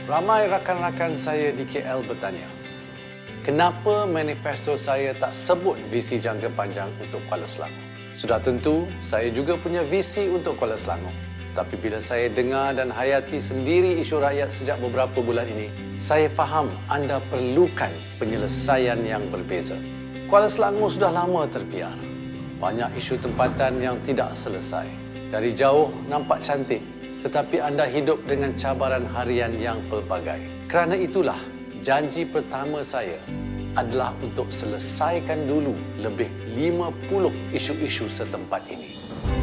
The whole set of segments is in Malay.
Ramai rakan-rakan saya di KL bertanya, kenapa manifesto saya tak sebut visi jangka panjang untuk Kuala Selangor? Sudah tentu, saya juga punya visi untuk Kuala Selangor. Tapi bila saya dengar dan hayati sendiri isu rakyat sejak beberapa bulan ini, saya faham anda perlukan penyelesaian yang berbeza. Kuala Selangor sudah lama terbiar. Banyak isu tempatan yang tidak selesai. Dari jauh nampak cantik, tetapi anda hidup dengan cabaran harian yang pelbagai. Kerana itulah, janji pertama saya adalah untuk selesaikan dulu lebih 50 isu-isu setempat ini.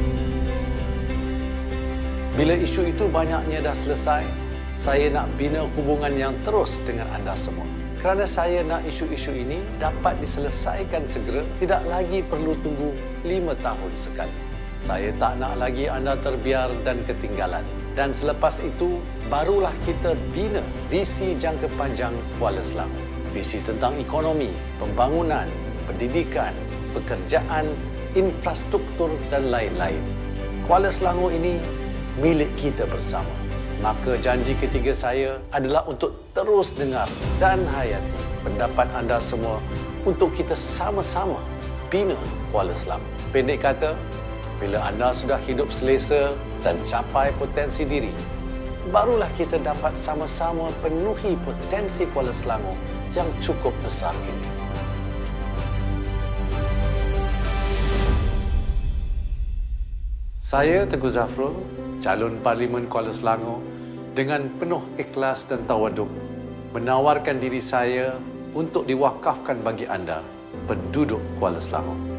Bila isu itu banyaknya dah selesai, saya nak bina hubungan yang terus dengan anda semua. Kerana saya nak isu-isu ini dapat diselesaikan segera, tidak lagi perlu tunggu 5 tahun sekali. Saya tak nak lagi anda terbiar dan ketinggalan. Dan selepas itu, barulah kita bina visi jangka panjang Kuala Selangor. Visi tentang ekonomi, pembangunan, pendidikan, pekerjaan, infrastruktur dan lain-lain. Kuala Selangor ini milik kita bersama. Maka janji ketiga saya adalah untuk terus dengar dan hayati pendapat anda semua untuk kita sama-sama bina Kuala Selangor. Pendek kata, bila anda sudah hidup selesa dan capai potensi diri, barulah kita dapat sama-sama penuhi potensi Kuala Selangor yang cukup besar ini. Saya Teguh Zafrul, calon Parlimen Kuala Selangor, dengan penuh ikhlas dan tawaduk, menawarkan diri saya untuk diwakafkan bagi anda, penduduk Kuala Selangor.